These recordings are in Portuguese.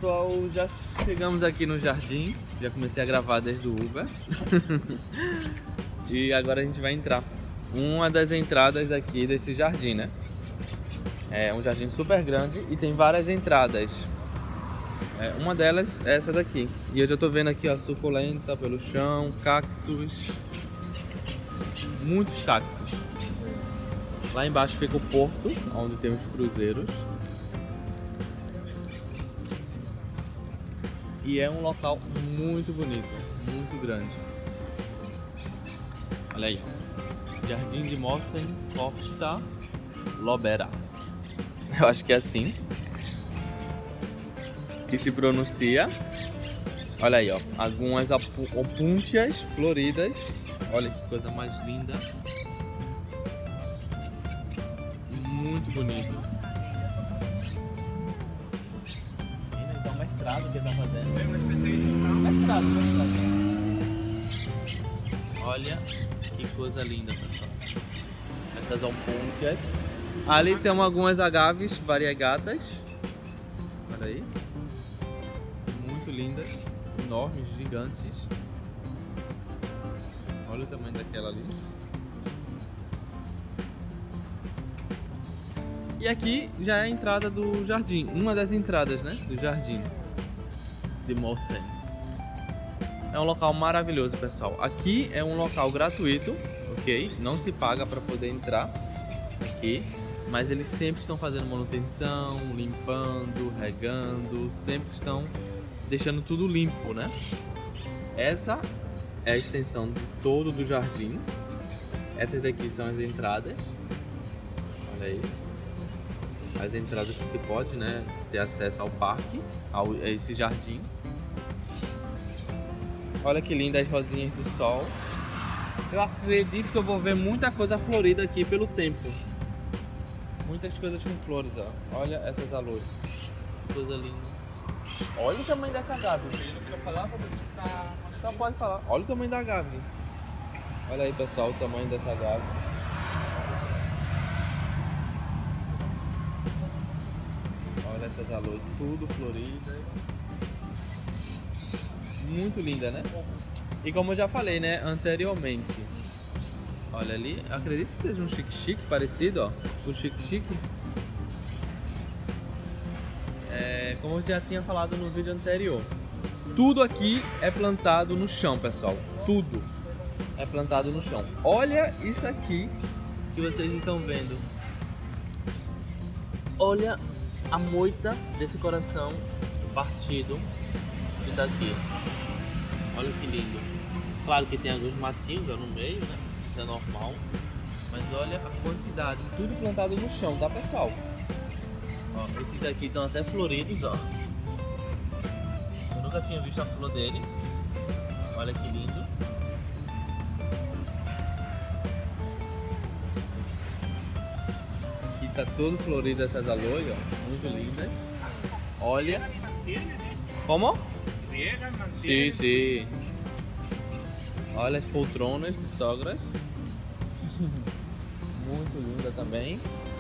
pessoal, já chegamos aqui no jardim. Já comecei a gravar desde o Uber. E agora a gente vai entrar. Uma das entradas daqui desse jardim, né? É um jardim super grande e tem várias entradas. Uma delas é essa daqui. E eu já tô vendo aqui a suculenta pelo chão, cactos. Muitos cactos. Lá embaixo fica o porto, onde tem os cruzeiros. E é um local muito bonito, muito grande. Olha aí. Jardim de Mossen Costa Lobera. Eu acho que é assim que se pronuncia. Olha aí, ó. Algumas opúntias floridas. Olha que coisa mais linda. Muito bonito. Esse é um mestrado que ele tá fazendo. Mestrado. Olha que coisa linda, pessoal. Essas opúntias. Ali tem algumas agaves variegatas. Olha aí. Muito lindas. Enormes, gigantes. Olha o tamanho daquela ali. E aqui já é a entrada do jardim. Uma das entradas, né? Do jardim de Mossen. É um local maravilhoso, pessoal. Aqui é um local gratuito, ok? Não se paga para poder entrar aqui. Mas eles sempre estão fazendo manutenção, limpando, regando. Sempre estão deixando tudo limpo, né? Essa é a extensão todo do jardim. Essas daqui são as entradas. Olha aí. As entradas que se pode, né, ter acesso ao parque, a esse jardim. Olha que linda as rosinhas do sol. Eu acredito que eu vou ver muita coisa florida aqui pelo tempo. Muitas coisas com flores, ó. Olha essas aloes. Coisa linda. Olha o tamanho dessa agave. Só pode falar. Olha o tamanho da agave. Olha aí, pessoal, o tamanho dessa agave. Olha essas aloes, tudo floridas. Muito linda, né? E como eu já falei, né, anteriormente. Olha ali, acredito que seja um chique-chique parecido, ó. Com chique-chique. Como eu já tinha falado no vídeo anterior. Tudo aqui é plantado no chão, pessoal. Tudo é plantado no chão. Olha isso aqui que vocês estão vendo. Olha a moita desse coração partido que tá aqui. Olha que lindo. Claro que tem alguns matinhos ó, no meio, né? Isso é normal. Mas olha a quantidade. Tudo plantado no chão, tá, pessoal? Ó, esses daqui estão até floridos, ó. Eu nunca tinha visto a flor dele. Olha que lindo. Aqui tá todo florido essas aloes, ó. Muito lindas. Olha. Como? Sim, sim. Olha as poltronas de sogras. Muito linda também.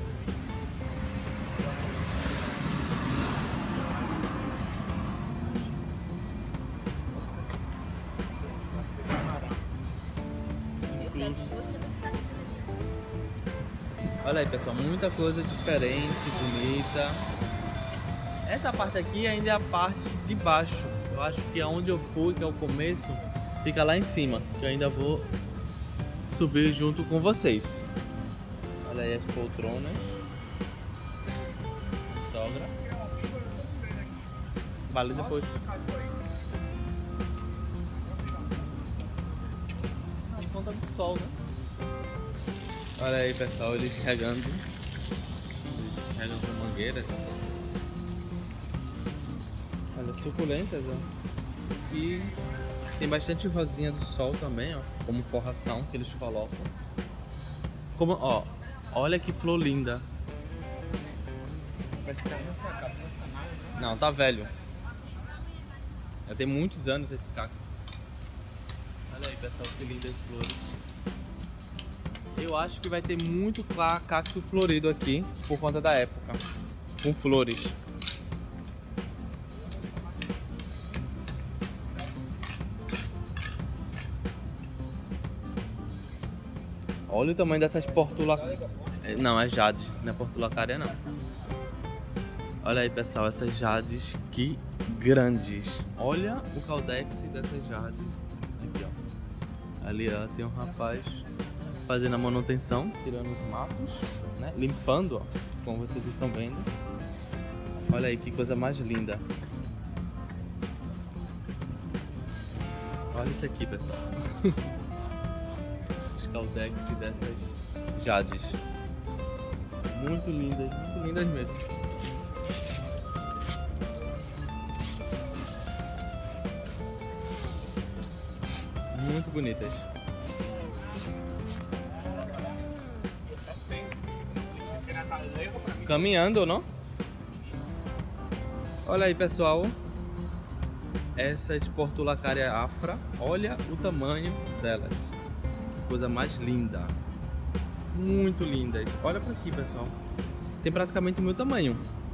Olha aí, pessoal, muita coisa diferente, bonita. Essa parte aqui ainda é a parte de baixo. Eu acho que aonde eu fui, que é o começo, fica lá em cima. Que eu ainda vou subir junto com vocês. Olha aí as poltronas. Sogra. Vale depois. Por conta do sol, né? Olha aí, pessoal, eles regando. Eles regam com mangueira. Olha, suculentas, ó. E tem bastante rosinha do sol também, ó. Como forração que eles colocam. Como, ó, olha que flor linda. Não, tá velho. Já tem muitos anos esse cacto. Olha aí, pessoal, que lindas flores. Eu acho que vai ter muito cacto florido aqui por conta da época, com flores. Olha o tamanho dessas portulacárias. Não, é jade, não é portulacária não. Olha aí, pessoal, essas jades que grandes. Olha o caldex dessas jades. Aqui, ó. Ali, ó, tem um rapaz fazendo a manutenção, tirando os matos, né? Limpando, ó, como vocês estão vendo. Olha aí que coisa mais linda. Olha isso aqui, pessoal. Os caldex dessas jades. Muito lindas mesmo. Muito bonitas. Caminhando, não? Olha aí, pessoal. Essas portulacária afra. Olha o tamanho delas. Que coisa mais linda. Muito lindas. Olha pra aqui, pessoal. Tem praticamente o meu tamanho.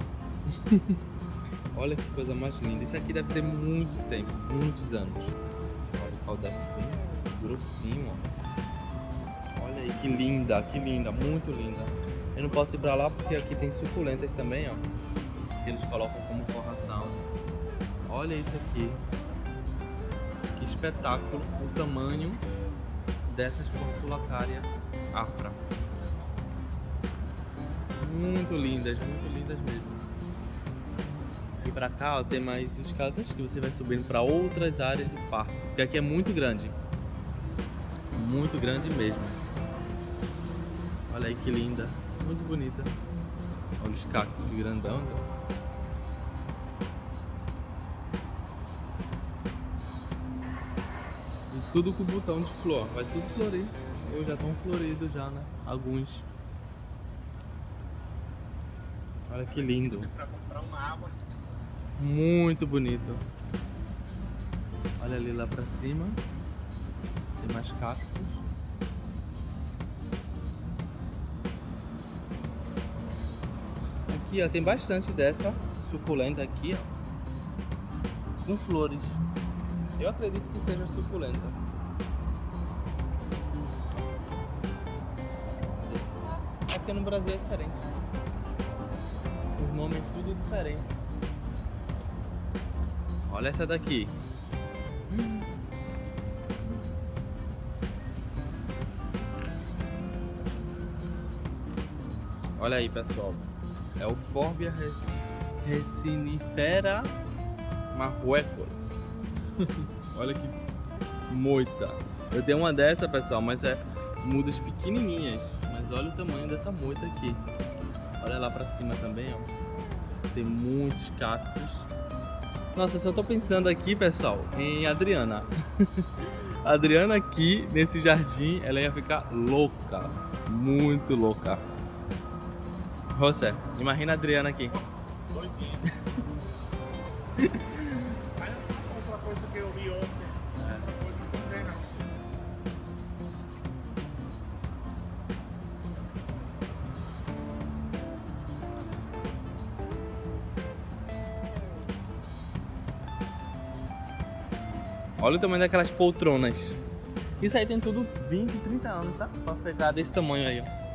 Olha que coisa mais linda. Isso aqui deve ter muito tempo, muitos anos. Olha o caldex bem grossinho, ó. Olha aí que linda, muito linda. Eu não posso ir pra lá porque aqui tem suculentas também, ó. Que eles colocam como forração. Olha isso aqui. Que espetáculo o tamanho dessas portulacária afra. Muito lindas mesmo. E pra cá, ó, tem mais escadas que você vai subindo para outras áreas do parque. Porque aqui é muito grande mesmo. Olha aí que linda, muito bonita. Olha os cactos grandão, ó. E tudo com botão de flor, vai tudo florir. Eu já estão floridos já, né? Alguns. Olha que lindo. Pra comprar uma água. Muito bonito. Olha ali lá pra cima. Tem mais cactos. Aqui, ó, tem bastante dessa suculenta aqui, ó. Com flores. Eu acredito que seja suculenta. Aqui no Brasil é diferente. Os nomes tudo diferente. Olha essa daqui. Olha aí, pessoal. É o Forbia resinifera Marruecos. Olha que moita. Eu tenho uma dessa, pessoal, mas é mudas pequenininhas. Mas olha o tamanho dessa moita aqui. Olha lá pra cima também, ó. Tem muitos cactos. Nossa, eu só tô pensando aqui, pessoal, em Adriana. A Adriana aqui, nesse jardim, ela ia ficar louca. Muito louca. José, imagina a Adriana aqui. Doidinha. Mas outra coisa que eu vi ontem. Outra coisa que eu não sei, não. Olha o tamanho daquelas poltronas. Isso aí tem tudo 20, 30 anos, tá? Pra ficar desse tamanho aí, ó.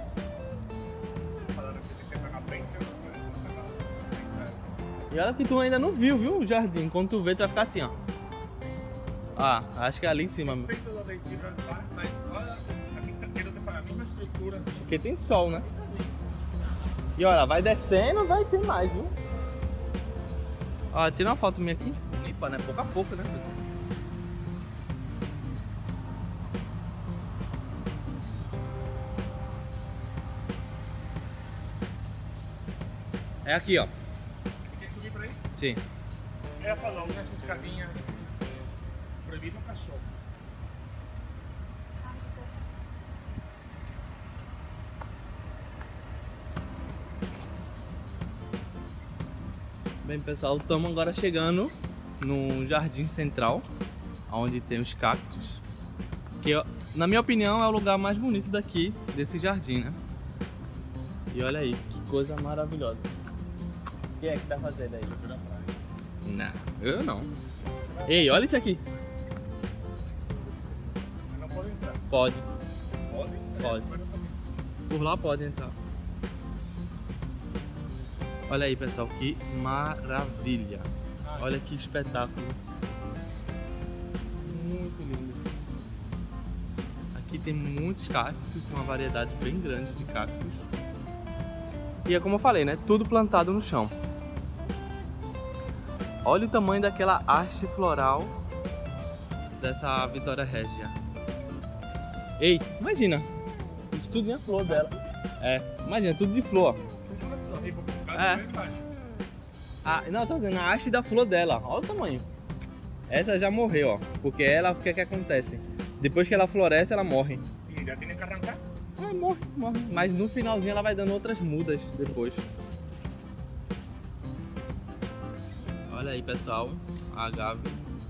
E olha que tu ainda não viu, o jardim. Quando tu vê, tu vai ficar assim, ó. Ah, acho que é ali em cima. Mas olha, a quinta-feira tem a mesma estrutura. Porque tem sol, né? E olha, vai descendo, vai ter mais, viu? Ó, tira uma foto minha aqui. Limpa, né? Pouco a pouco, né? É aqui, ó. Quer subir por aí? Sim. Ela falou, nessa escadinha proibido o cachorro. Bem, pessoal, estamos agora chegando no jardim central, onde tem os cactos. Que, na minha opinião, é o lugar mais bonito daqui, desse jardim, né? E olha aí, que coisa maravilhosa. Quem é que tá fazendo aí? Não, eu não. Ei, olha isso aqui. Mas não pode entrar. Pode. Pode? Pode. Por lá pode entrar. Olha aí, pessoal, que maravilha. Olha que espetáculo. Muito lindo. Aqui tem muitos cactos, uma variedade bem grande de cactos. E é como eu falei, né? Tudo plantado no chão. Olha o tamanho daquela haste floral dessa Vitória Régia. Ei, imagina. Isso tudo é flor dela. É, imagina, tudo de flor. É. Ah, não, tô dizendo, a haste da flor dela. Olha o tamanho. Essa já morreu, ó. Porque ela, o que é que acontece? Depois que ela floresce, ela morre. E já tem que arrancar? Ah, morre. Mas no finalzinho ela vai dando outras mudas depois. Olha aí, pessoal, a agave.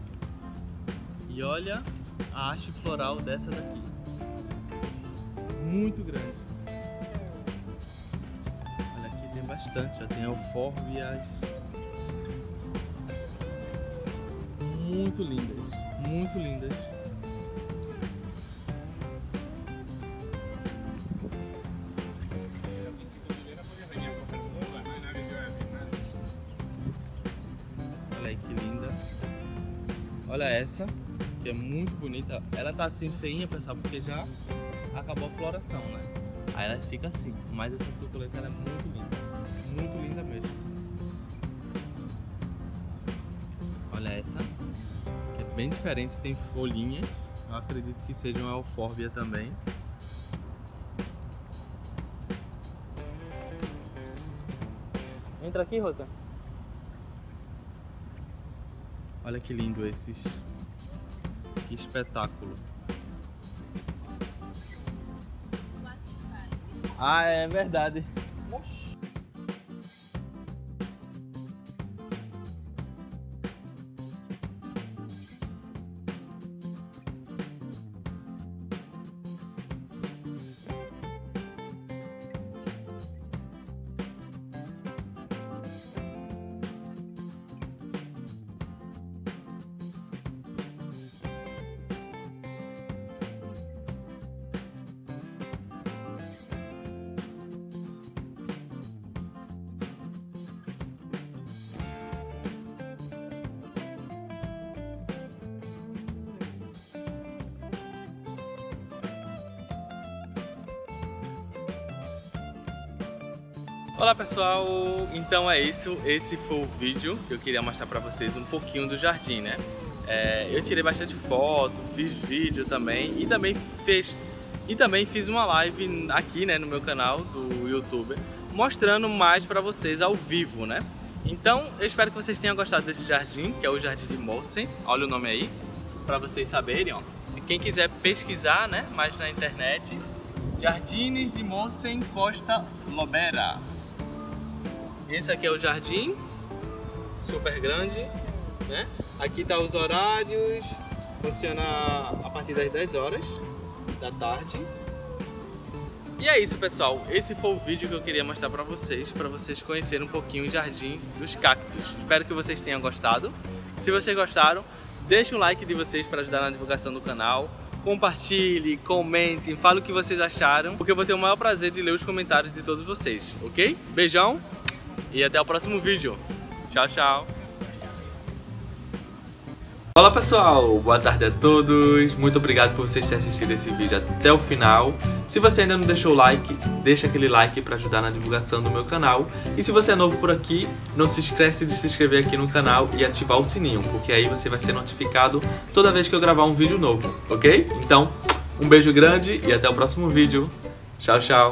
E olha a haste floral dessa daqui. Muito grande. Olha, aqui tem bastante, já tem eufórbias. Muito lindas, muito lindas. Olha aí que linda. Olha essa, que é muito bonita. Ela tá assim feinha, pessoal, porque já acabou a floração, né? Aí ela fica assim, mas essa suculenta ela é muito linda mesmo. Olha essa, que é bem diferente, tem folhinhas. Eu acredito que seja uma eufórbia também. Entra aqui, Rosa. Olha que lindo esses. Que espetáculo. Ah, é verdade. Olá pessoal, então é isso, esse foi o vídeo que eu queria mostrar pra vocês um pouquinho do jardim, né? Eu tirei bastante foto, fiz vídeo também e também fiz uma live aqui, né, no meu canal do YouTube, mostrando mais pra vocês ao vivo, né? Então eu espero que vocês tenham gostado desse jardim, que é o Jardim de Mossen, olha o nome aí, pra vocês saberem, ó. Se quem quiser pesquisar, né, mais na internet, Jardins de Mossen Costa Lobera. Esse aqui é o jardim, super grande, né? Aqui tá os horários, funciona a partir das 10 horas da tarde. E é isso, pessoal, esse foi o vídeo que eu queria mostrar para vocês conhecerem um pouquinho o jardim dos cactos. Espero que vocês tenham gostado. Se vocês gostaram, deixe um like de vocês para ajudar na divulgação do canal. Compartilhe, comentem, fale o que vocês acharam, porque eu vou ter o maior prazer de ler os comentários de todos vocês, ok? Beijão! E até o próximo vídeo. Tchau, tchau. Olá pessoal, boa tarde a todos. Muito obrigado por vocês terem assistido esse vídeo até o final. Se você ainda não deixou o like, deixa aquele like para ajudar na divulgação do meu canal. E se você é novo por aqui, não se esquece de se inscrever aqui no canal e ativar o sininho, porque aí você vai ser notificado toda vez que eu gravar um vídeo novo, ok? Então, um beijo grande e até o próximo vídeo. Tchau, tchau.